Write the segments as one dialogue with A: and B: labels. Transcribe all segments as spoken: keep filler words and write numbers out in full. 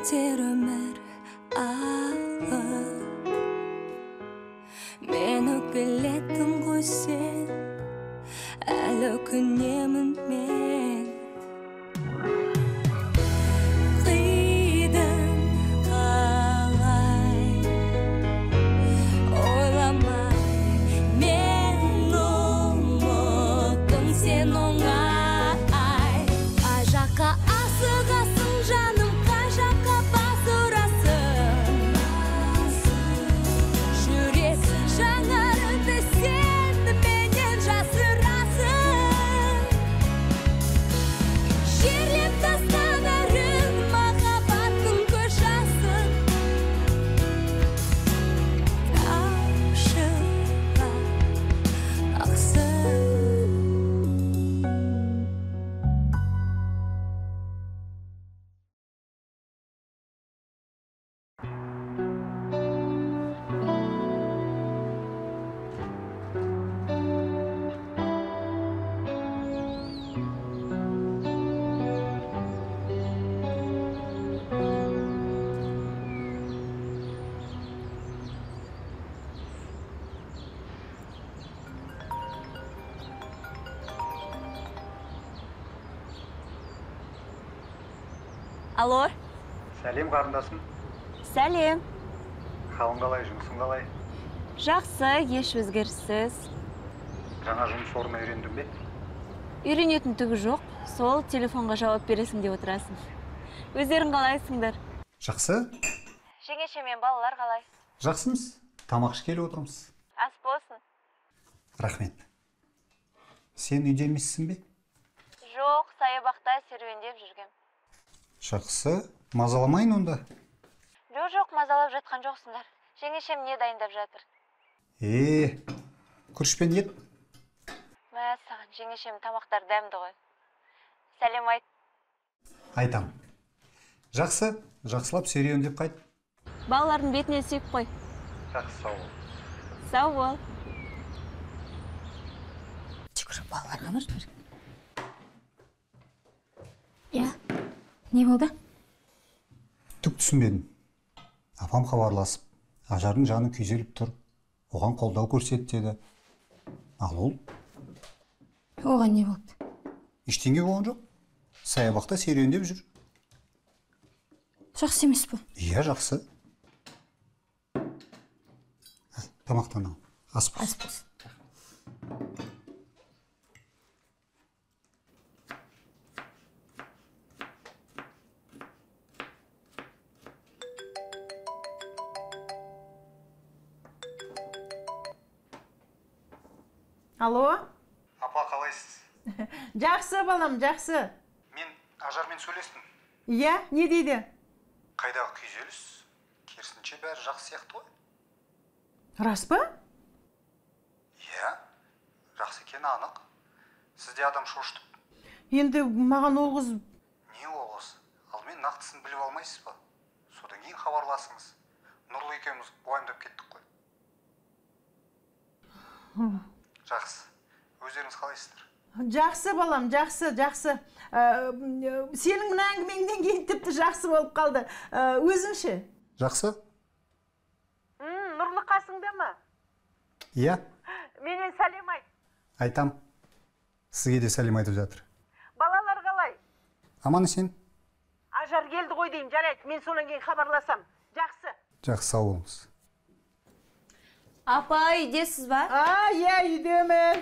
A: өтер өмір ағып, мен өкпелеттім ғой сен, әлі өкінемін мен. Қидың қалай, ойламай, мен ұмыттым сен оңай. Қай жаққа асығасың жаным, қай жаққа бас ұрасың, жүрек жаңарынды сенді менен жасырасың. Жерлеп тастағарың махаббаттың көз жасын, тамшыға ақсын.
B: Алло,
C: Сәлем қарындасым.
B: сәлем.
C: Қалың қалай, жұмысың қалай?
B: Жақсы, еш өзгеріссіз.
C: Жаңа жұмыс орнына үйрендің бе?
B: Үйренетін түгі жоқ, сол телефонға жауап бересің деп отырасың. Өздерің қалайсыңдар?
C: Жақсы.
B: Жеңеше мен балалар қалай?
C: Жақсымыз. Тамақ ішкелі отырмыз.
B: Ас болсын.
C: Рахмет. Сен үйде емессің бе?
B: Жоқ, саябақта серуендеп жүргем.
C: Жақсы. Мазаламайын онда.
B: Жоқ, жоқ, мазалап жатқан жоқсыңдар. Жеңешем не дайындап жатыр?
C: Е, күрішпен ет.
B: Мә, саған жеңешем тамақтар дәмді ғой. Сәлем айт.
C: Айтам. Жақсы. Жақсылап серуендеп қайт.
B: Балалардың бетіне сүйіп қой.
C: Жақсы, сау бол.
B: Сау бол.
A: Жүгіріп балаларға бар. Я, не болды?
C: Түк түсінбедім. Апам хабарласып, Ажардың жаны күйзеліп тұр. Оған қолдау көрсет деді. Ал ол?
A: Оған не болды?
C: Ештеңе болған жоқ. Саябақта серуендеп жүр.
A: Жақсы емес пе?
C: Иә, жақсы. Тамақтан ал. Ас болсын.
A: Ас болсын.
D: Алло?
C: Апа, қалайсыз?
D: Жақсы, балам, жақсы.
C: Мен Ажармен сөйлестім.
D: Иә, не дейді?
C: Қайдағы күйзеліс? Керісінше бәрі жақсы сияқты ғой.
D: Рас па?
C: Иә, жақсы екені анық. Сізде адам шошытып.
D: Енді маған ол қыз...
C: Не ол қыз? Ал мен нақтысын біліп алмайсыз ба? Содан кейін хабарласыңыз. Нұрлы екеуміз уайымдап кеттік қой. Жақсы. Өздеріңіз қалайсыздар?
D: Жақсы, балам, жақсы, жақсы. Ә, сенің мына әңгімеңден кейін тіпті жақсы болып қалды. Ә, өзіңше?
C: Жақсы?
D: М, Нұрлы қасыңда ма?
C: Иә.
D: Менен сәлем айт.
C: Айтам. Сізге де сәлем айтып жатыр.
D: Балалар қалай?
C: Аман есен?
D: Ажар келді ғой деймін, жарайды. Мен сонан кейін хабарласам. Жақсы.
C: Жақсы, сау болыңыз.
B: Апа, үйдесіз ба?
D: А, иә, үйдемін.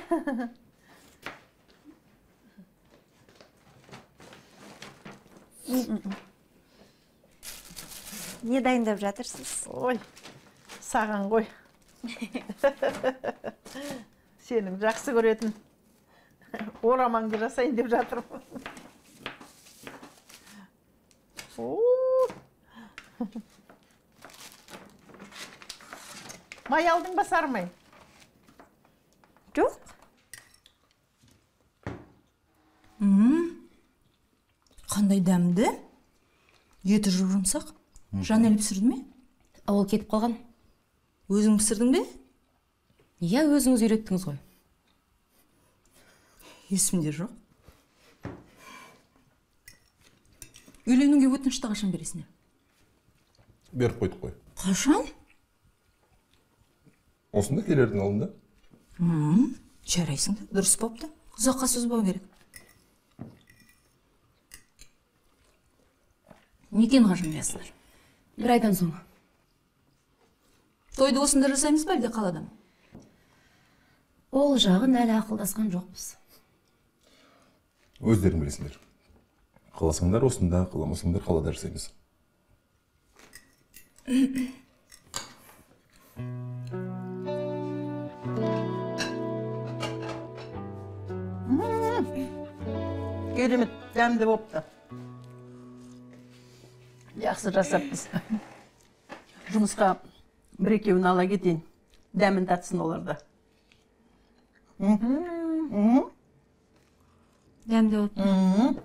B: Не дайындап жатырсыз?
D: Ой, саған ғой. Сенің жақсы көретін орамаңды жасайын деп жатырмын. Май алдың ба, сармай?
B: Жоқ.
E: Қандай дәмді? Еті жұмсақ. Жанель пісірді ме?
F: Ол кетіп қалған.
E: Өзің пісірдің бе?
F: Иә, өзіңіз үйреттіңіз ғой.
E: Есімде жоқ. Үйленуге өтінішті қашан бересіңдер?
G: беріп қойдық қой.
E: Қашан?
G: Осында келердің алдында.
E: Жарайсың да, дұрыс болыпты. Ұзаққа созбау керек. Некен қажымайсыңдар?
F: Бір айдан соң.
E: Тойды осында жасаймыз ба, әлде қалада ма?
F: Ол жағын әлі ақылдасқан жоқпыз.
G: Өздерің білесіңдер. Қаласаңдар осында, қаламасаңдар қалада жасаймыз.
D: Керемет, дәмді болыпты. Жақсы жасаппыз. Жұмысқа бір екеуін ала кетейін. Дәмін татсын оларда.
B: Дәмді болыпты.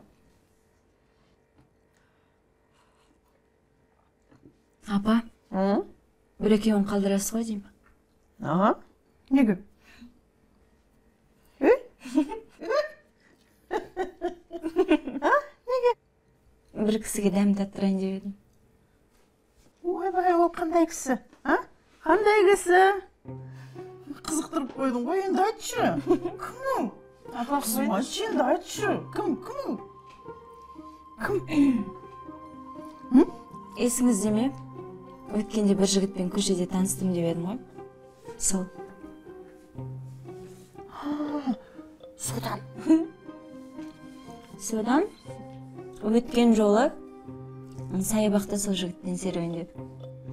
B: Апа, бір екеуін қалдырасыз ғой деймін.
D: Аға, неге?
B: Бір кісіге дәм таттырайын деп едім.
D: Ойбай, ол қандай кісі? Қандай кісі? Қызықтырып қойдың ғой, енді айтшы. Кім ол? Қызым, айтшы, енді айтшы. Кім, кім? Кім?
B: Есіңізде ме? Өткенде бір жігітпен көшеде таныстым деп едім ғой. Сол.
D: Содан.
B: Содан өткен жолы саябақта сол жігіттен серуендедім.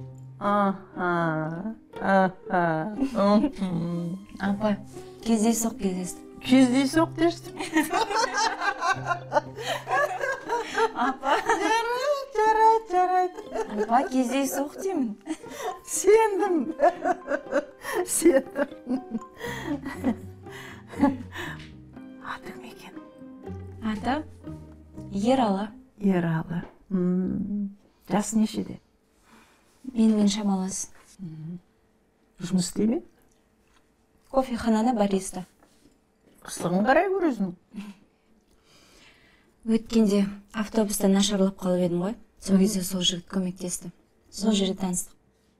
D: Аха, аха.
B: Апа, кездейсоқ кездестік.
D: Кездейсоқ дешті.
B: Апа,
D: Жарайды, жарайды, жарайды.
B: апа, кездейсоқ деймін.
D: Сендім. Сендім. Атың не екен?
B: Ата, Ералы.
D: Ералы. Жасы нешеде?
B: Менімен шамалас.
D: Жұмыс істей ме?
B: Кофеханада бариста.
D: Қысылығын қарай көресің.
B: Өткенде автобуста нашарлап қалып едім ғой. Сол кезде сол жігіт көмектесті. Сол жерде таныстық.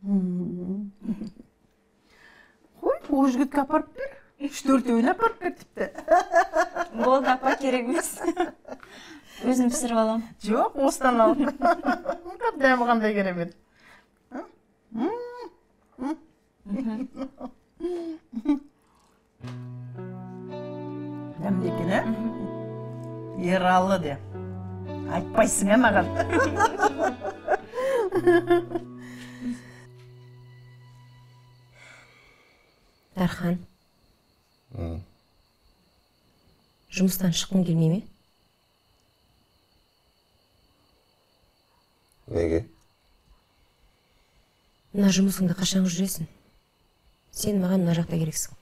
D: Қой, ол жігітке апарып бер. Үш-төртеуін апарып бер тіпті.
B: Болды, апа, керек емес. Өзім пісіріп алам.
D: Жоқ, осыдан ал. Дәмі қандай керемет. Дәмді екен, ә? Ералы де. Айтпайсың, ә маған?
F: Дархан. Жұмыстан шыққың келмей ме?
G: Неге?
F: Мына жұмысыңды қашан жүресің? Сен маған мына жақта керексің.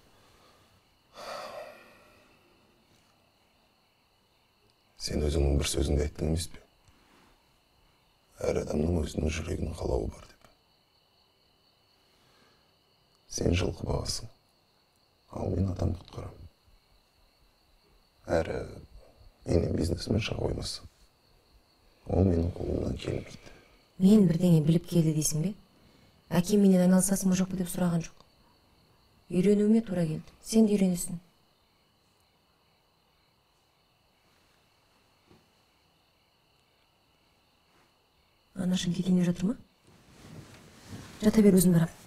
G: Сен өзіңнің бір сөзіңді айттың емес пе? Әр адамның өзінің жүрегінің қалауы бар деп. Сен жылқы бағасың, ал мен адам құтқарам. Әрі менің бизнесмен шыға қоймасы. Ол менің қолымнан келмейді.
F: Мен бірдеңе біліп келді дейсің бе? Әкем менен айналысасың ба жоқ па деп сұраған жоқ. Үйренуіме тура келді. Сен де үйренесің. Анашың кетейіне жатыр ма? Жата бер, өзім барам.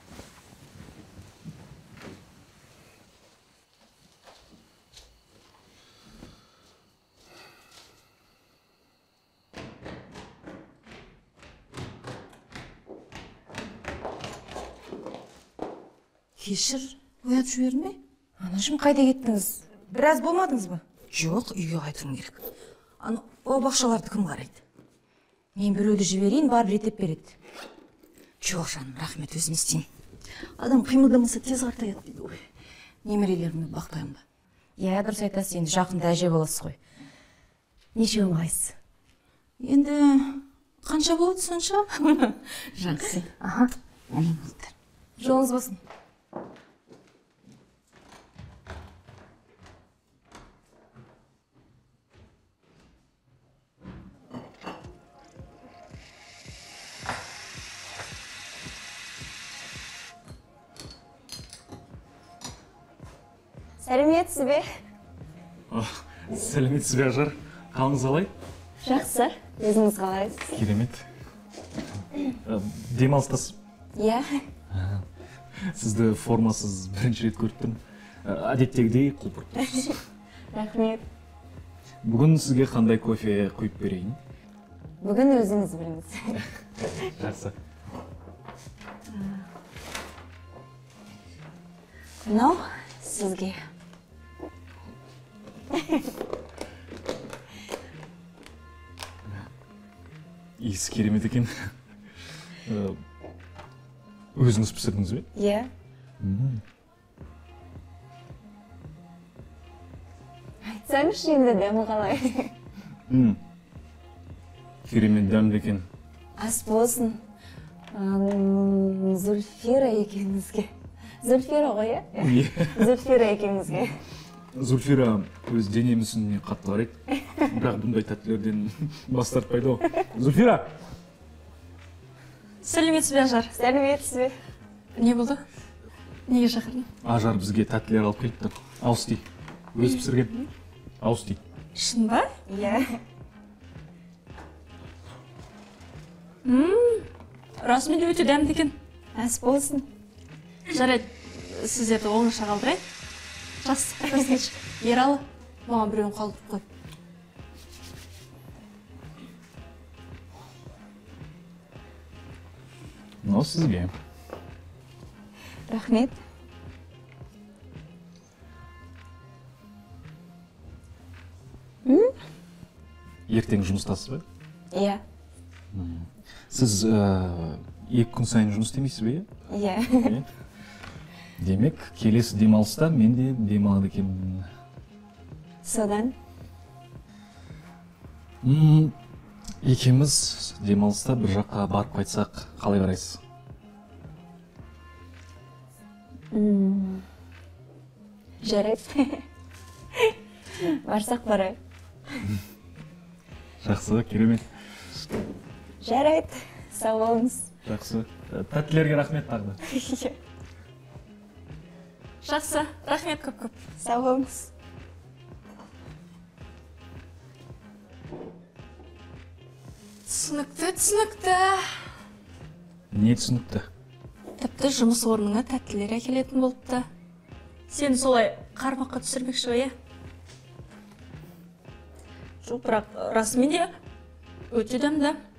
E: Кешір, оят жіберме?
F: Анашым, қайда кеттіңіз? Біраз болмадыңыз ба?
E: Жоқ, үйге қайтуым керек. Аны, о бақшаларды кім қарайды?
F: Мен біреуді жіберейін, барып реттеп береді.
E: Жоқ, жаным, рахмет, өзім істеймін. Адам қимылдамаса тез қартаяды дейді ғой. Немерелерімді бақпаймын ба?
F: Иә, дұрыс айтасыз, енді жақында әже боласыз ғой. Нешеуің қайсыз?
E: Енді қанша болады сонша? Жақсы.
F: Аха,
E: Оның болдыр.
F: жолыңыз болсын.
B: сәлеметсіз бе?
H: Сәлеметсіз бе ажар, қалыңыз қалай?
B: Жақсы, өзіңіз қалайсыз?
H: Керемет. Демалыстасыз?
B: Иә.
H: Сізді формасыз бірінші рет көріп тұрмын. Әдеттегідей құлпырып тұрсыз.
B: Рахмет.
H: Бүгін сізге қандай кофе құйып берейін?
B: Бүгін өзіңіз біліңіз.
H: Жақсы.
B: Мынау сізге.
H: Иісі керемет екен. Өзіңіз пісірдіңіз бе?
B: Иә. Айтсаңызшы енді дәмі қалай?
H: Керемет дәмді екен.
B: Ас болсын. Зульфира екеумізге. Зульфира ғой, иә? Зульфира екеумізге.
H: Зульфира өз дене мүсініне қатты қарайды. Бірақ бұндай тәттілерден бас тартпайды ғой. Зульфира!
E: Сәлеметсіз бе, Ажар?
B: Сәлеметсіз бе?
E: Не болды? Неге шақырдың?
H: Ажар бізге тәттілер алып келіпті. Ауыз ти. Өз пісірген. Ауыз ти.
E: Шын ба?
B: Иә.
E: Расымен өте дәмді екен.
B: Ас болсын.
E: Жарайды, сіздерді оңаша қалдырайын. Жақсы, көрсетші. Ералы, маған біреуін қалдырып қой.
H: Мынау сізге.
B: Рахмет.
H: Ертең жұмыстасыз ба?
B: Иә.
H: Сіз екі күн сайын жұмыс істемейсіз бе?
B: Иә.
H: Демек, келесі демалыста мен де демалады екенмін.
B: Содан?
H: Екеуміз демалыста бір жаққа барып қайтсақ, қалай қарайсыз?
B: Жарайды. Барсақ барайық.
H: Жақсы, керемет.
B: Жарайды. Сау болыңыз.
H: Жақсы. Тәттілерге рахмет тағы да.
E: Жақсы, рахмет көп-көп.
B: Сау болыңыз.
E: Түсінікті, түсінікті.
H: Не түсінікті?
E: Тіпті жұмыс орныңа тәттілер әкелетін болыпты. Сен солай қармаққа түсірмекші ғой, иә? Жоқ, бірақ расымен де өте дәмді.